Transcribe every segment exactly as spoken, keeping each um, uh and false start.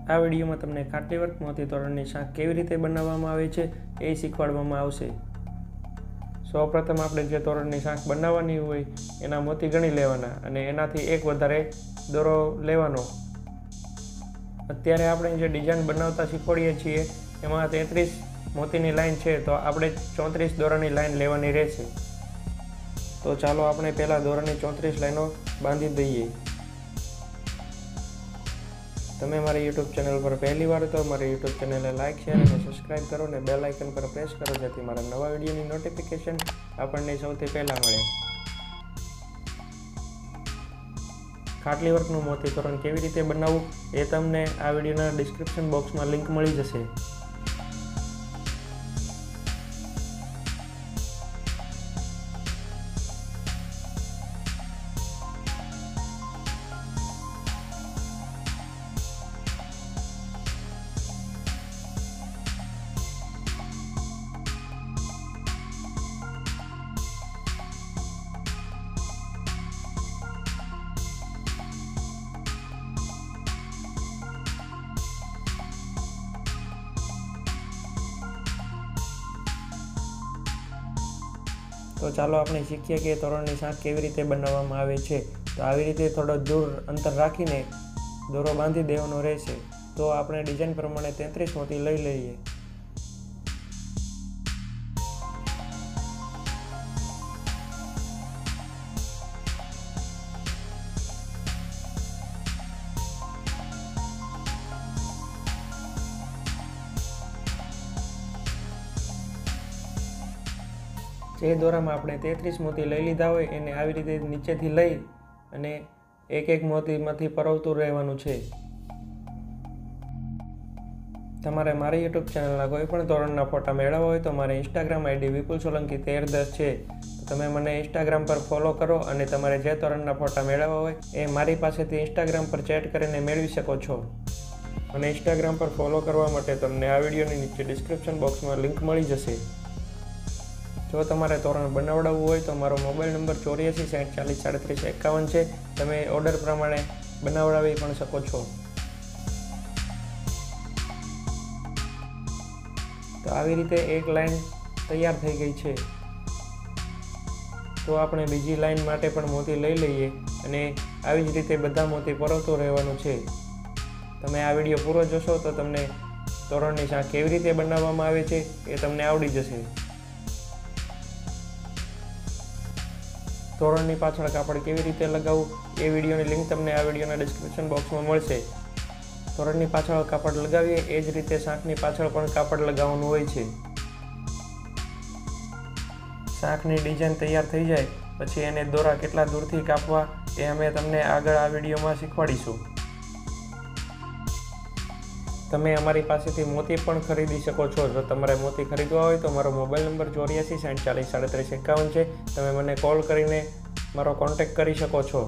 આ વિડીયોમાં તમને ખાટલી વર્ક મોતી તોરણની શાક કેવી રીતે બનાવવામાં આવે છે એ શીખવાડવામાં આવશે। સૌપ્રથમ આપણે જે તોરણની શાક બનાવવાની હોય એના મોતી ગણી લેવાના અને એનાથી એક વધારે દોરો લેવાનો। અત્યારે આપણે જે ડિઝાઇન બનાવતા શીખવાડીએ છીએ એમાં તેત્રીસ મોતીની લાઈન છે, તો આપણે ચોત્રીસ દોરાની લાઈન લેવાની રહેશે। તો ચાલો આપણે પહેલાં દોરાની ચોત્રીસ લાઈનો બાંધી દઈએ। તમે મારી યુટ્યુબ ચેનલ પર પહેલી વાર તો મારી યુટ્યુબ ચેનલને લાઇક શેર અને સબસ્ક્રાઈબ કરો અને બેલ આઇકન પર પ્રેસ કરો, જેથી મારા નવા વિડીયોની નોટિફિકેશન આપણને સૌથી પહેલાં મળે। ખાટલી વર્કનું મોતી તોરણ કેવી રીતે બનાવવું એ તમને આ વિડીયોના ડિસ્ક્રિપ્શન બોક્સમાં લિંક મળી જશે। તો ચાલો આપણે શીખીએ કે તોરણની શાક કેવી રીતે બનાવવામાં આવે છે। તો આવી રીતે થોડો દૂર અંતર રાખીને દોરો બાંધી દેવાનો રહેશે। તો આપણે ડિઝાઇન પ્રમાણે તેત્રીસ મોતી લઈ લઈએ। જે દોરામાં આપણે તેત્રીસ મોતી લઈ લીધા હોય એને આવી રીતે નીચેથી લઈ અને એક એક મોતીમાંથી પરોવતું રહેવાનું છે। તમારે મારી યુટ્યુબ ચેનલના કોઈ પણ તોરણના ફોટા મેળવવા હોય તો મારી ઇન્સ્ટાગ્રામ આઈડી વિપુલ સોલંકી તેર દસ છે, તો તમે મને ઇન્સ્ટાગ્રામ પર ફોલો કરો અને તમારે જે તોરણના ફોટા મેળવવા હોય એ મારી પાસેથી ઇન્સ્ટાગ્રામ પર ચેટ કરીને મેળવી શકો છો। અને ઇન્સ્ટાગ્રામ પર ફોલો કરવા માટે તમને આ વિડીયોની નીચે ડિસ્ક્રિપ્શન બોક્સમાં લિંક મળી જશે। જો તમારે તોરણ બનાવડાવવું હોય તો મારો મોબાઈલ નંબર ચોર્યાસી સાઠ ચાલીસ સાડત્રીસ એકાવન છે, તમે ઓર્ડર પ્રમાણે બનાવડાવી પણ શકો છો। તો આવી રીતે એક લાઈન તૈયાર થઈ ગઈ છે। તો આપણે બીજી લાઈન માટે પણ મોતી લઈ લઈએ અને આવી જ રીતે બધા મોતી પરોવતું રહેવાનું છે। તમે આ વિડીયો પૂરો જોશો તો તમને તોરણની શાક કેવી રીતે બનાવવામાં આવે છે એ તમને આવડી જશે। તોરણની પાછળ કાપડ કેવી રીતે લગાવવું એ વિડીયોની લિંક તમને આ વિડીયોના ડિસ્ક્રિપ્શન બોક્સમાં મળશે। તોરણની પાછળ કાપડ લગાવીએ એ જ રીતે શાકની પાછળ પણ કાપડ લગાવવાનું હોય છે। શાકની ડિઝાઇન તૈયાર થઈ જાય પછી એને દોરા કેટલા દૂરથી કાપવા એ અમે તમને આગળ આ વિડીયોમાં શીખવાડીશું। તમે અમારી પાસેથી મોતી પણ ખરીદી શકો છો। જો તમારે મોતી ખરીદવા હોય તો મારો મોબાઈલ નંબર ચોર્યાસી સાઠ ચાલીસ સાડત્રીસ એકાવન છે, તમે મને કોલ કરીને મારો કોન્ટેક્ટ કરી શકો છો।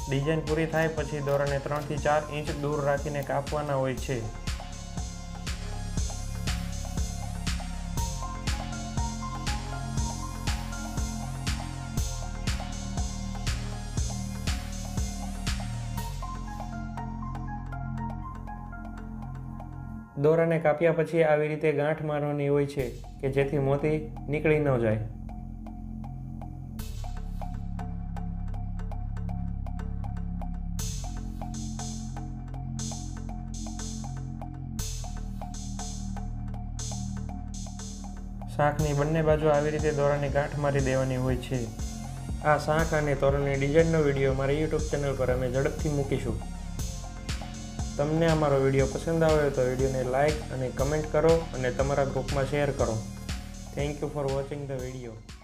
ડિઝાઇન પૂરી થાય પછી દોરાને ત્રણથી ચાર ઇંચ દૂર રાખીને કાપવાના હોય છે. દોરાને કાપ્યા પછી આવી રીતે ગાંઠ મારવાની હોય છે કે જેથી મોતી નીકળી ન જાય. શાંખની બંને બાજુ આવી રીતે દોરાની ગાંઠ મારી દેવાની હોય છે. આ શાંખ અને તોરણની ડિઝાઇનનો વિડીયો મારી યુટ્યુબ ચેનલ પર અમે ઝડપથી મૂકીશું. તમને અમારો વિડીયો પસંદ આવ્યો તો વિડીયોને લાઇક અને કમેન્ટ કરો અને તમારા ગ્રુપમાં શેર કરો. Thank you for watching the video.